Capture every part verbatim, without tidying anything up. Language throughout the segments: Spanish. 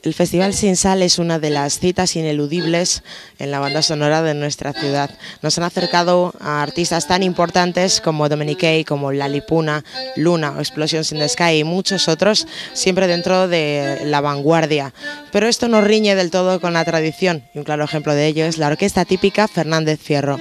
El Festival Sin Sal es una de las citas ineludibles en la banda sonora de nuestra ciudad. Nos han acercado a artistas tan importantes como Dominique, como Lali Puna, Luna o Explosions in the Sky y muchos otros, siempre dentro de la vanguardia. Pero esto no riñe del todo con la tradición, y un claro ejemplo de ello es la orquesta típica Fernández Fierro.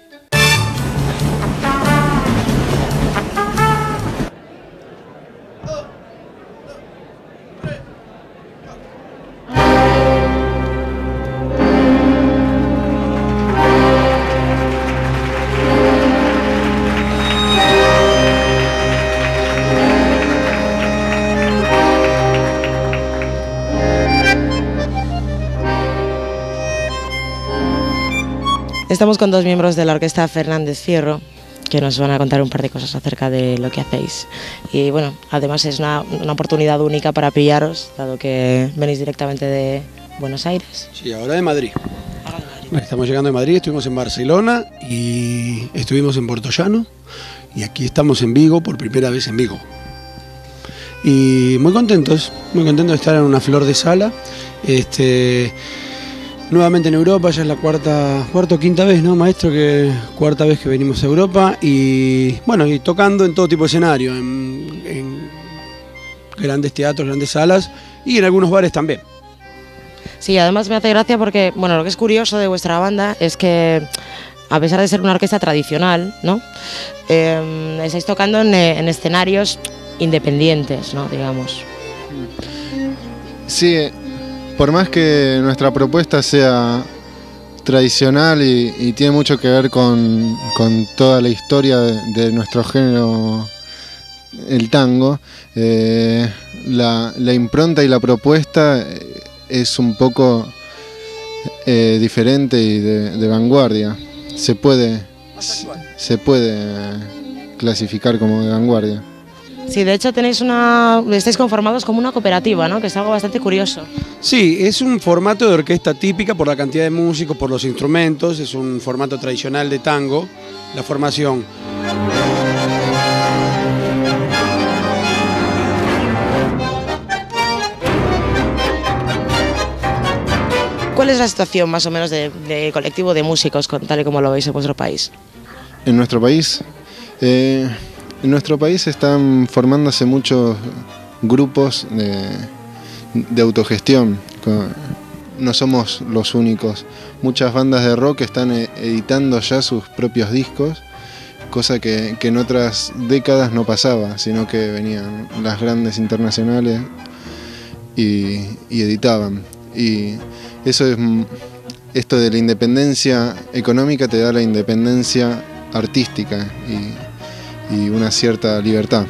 Estamos con dos miembros de la orquesta Fernández Fierro que nos van a contar un par de cosas acerca de lo que hacéis. Y bueno, además es una, una oportunidad única para pillaros, dado que venís directamente de Buenos Aires. Sí, ahora de Madrid. Ahora de Madrid. Estamos llegando de Madrid, estuvimos en Barcelona y estuvimos en Puerto Llano y aquí estamos en Vigo, por primera vez en Vigo. Y muy contentos, muy contentos de estar en una flor de sala. Este... Nuevamente en Europa, ya es la cuarta, cuarta o quinta vez, ¿no, maestro? Que cuarta vez que venimos a Europa y bueno, y tocando en todo tipo de escenario, en, en grandes teatros, grandes salas y en algunos bares también. Sí, además me hace gracia porque, bueno, lo que es curioso de vuestra banda es que, a pesar de ser una orquesta tradicional, ¿no? Eh, estáis tocando en, en escenarios independientes, ¿no? Digamos. Sí. Por más que nuestra propuesta sea tradicional y, y tiene mucho que ver con, con toda la historia de, de nuestro género, el tango, eh, la, la impronta y la propuesta es un poco eh, diferente y de, de vanguardia. Se puede, se puede clasificar como de vanguardia. Sí, de hecho tenéis una, estáis conformados como una cooperativa, ¿no? Que es algo bastante curioso. Sí, es un formato de orquesta típica por la cantidad de músicos, por los instrumentos, es un formato tradicional de tango, la formación. ¿Cuál es la situación más o menos de, de colectivo de músicos, tal y como lo veis en vuestro país? En nuestro país... Eh... En nuestro país están formándose muchos grupos de, de autogestión, no somos los únicos. Muchas bandas de rock están editando ya sus propios discos, cosa que, que en otras décadas no pasaba, sino que venían las grandes internacionales y, y editaban. Y eso es, esto de la independencia económica te da la independencia artística y y una cierta libertad.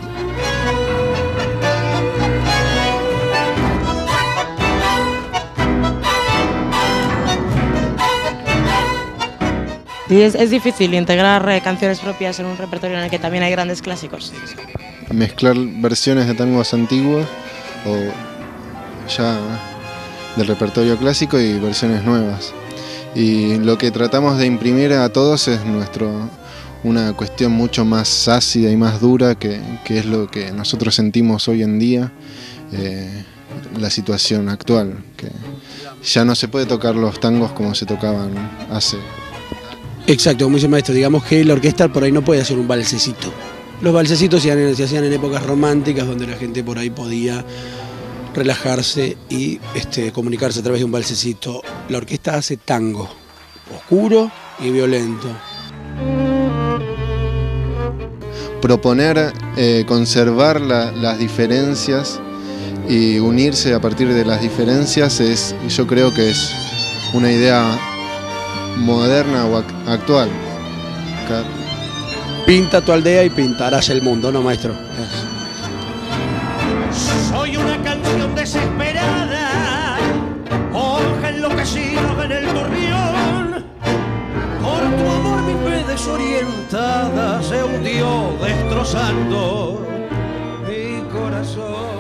¿Y es, es difícil integrar eh, canciones propias en un repertorio en el que también hay grandes clásicos? Mezclar versiones de tangos antiguos o ya del repertorio clásico y versiones nuevas. Y lo que tratamos de imprimir a todos es nuestro... una cuestión mucho más ácida y más dura que, que es lo que nosotros sentimos hoy en día, eh, la situación actual, que ya no se puede tocar los tangos como se tocaban hace. Exacto, como dice el maestro, digamos que la orquesta por ahí no puede hacer un valsecito. Los valsecitos se hacían, se hacían en épocas románticas donde la gente por ahí podía relajarse y este, comunicarse a través de un valsecito. La orquesta hace tango, oscuro y violento. Proponer eh, conservar la, las diferencias y unirse a partir de las diferencias es, yo creo que es una idea moderna o actual. Pinta tu aldea y pintarás el mundo, ¿no, maestro? Soy una canción desesperada, hoja enloquecida en el torreón. Por tu amor mi fe desorientada se hundió destrozando mi corazón.